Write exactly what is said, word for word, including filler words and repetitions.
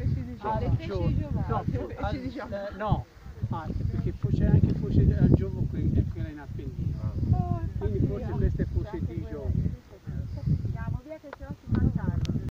Ah, Le frecce di Giovanni. No, Le frecce al- di Giovanni. eh, no, ah, perché c'è anche foce al Giovo qui e quella in Appennino. Oh, Quindi forse questa è foce di Giovo.